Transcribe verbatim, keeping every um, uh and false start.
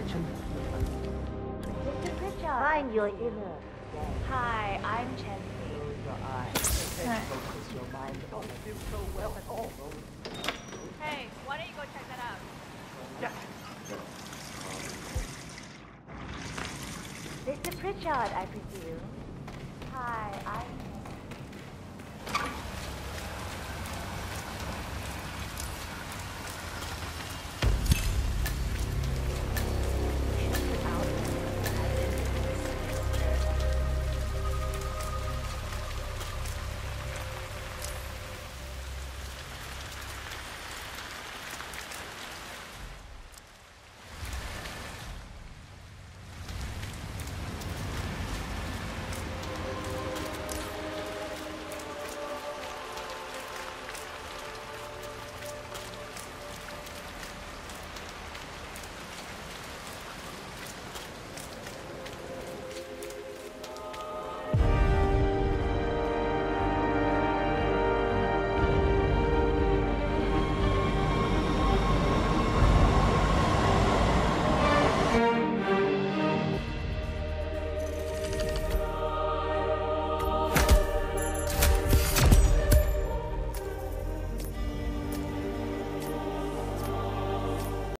attention. Mister Pritchard. Find your inner. Hi, I'm Chelsea. Close your eyes. Right. Focus your mind. Don't feel so well at all. Hey, why don't you go check that out? Yeah. Mister Pritchard, I presume.